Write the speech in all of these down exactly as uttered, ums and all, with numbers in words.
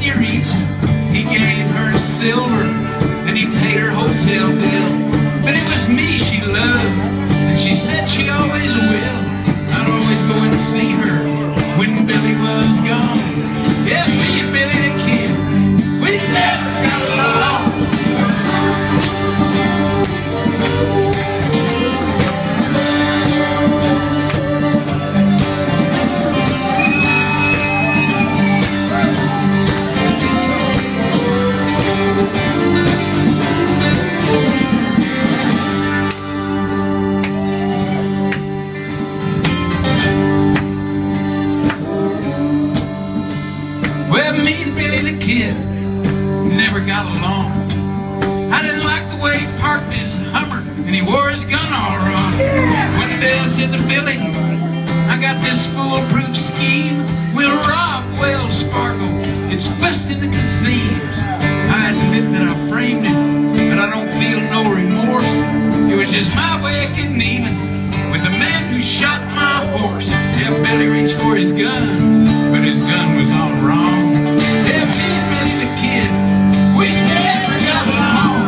senorita. He gave her silver and he paid her hotel bill. But it was me she loved, and she said she always will. I'd always go and see her when Billy was gone. Yeah, me and Billy the Kid, we never got along. Me and Billy the Kid never got along. I didn't like the way he parked his Hummer and he wore his gun all wrong. One day I said to Billy, I got this foolproof scheme. We'll rob Wells Fargo. It's busting at the seams. I admit that I framed him, but I don't feel no remorse. It was just my way of getting even with the man who shot my horse. Yeah, Billy reached for his guns, but his gun was all wrong. Yeah, me and Billy the Kid, we never got along.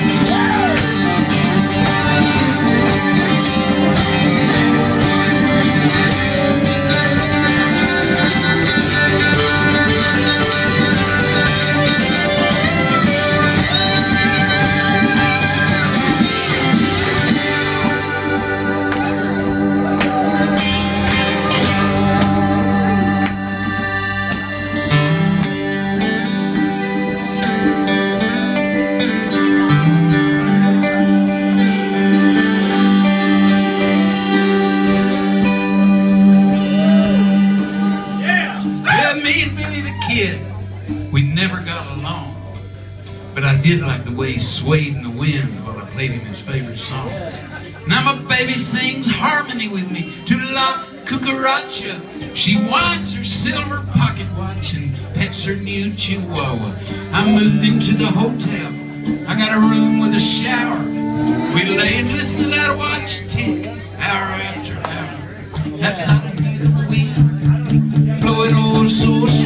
We never got along, but I did like the way he swayed in the wind while I played him his favorite song. Now my baby sings harmony with me to La Cucaracha. She winds her silver pocket watch and pets her new chihuahua. I moved into the hotel. I got a room with a shower. We lay and listen to that watch tick hour after hour. That sound of beautiful wind blowing oh so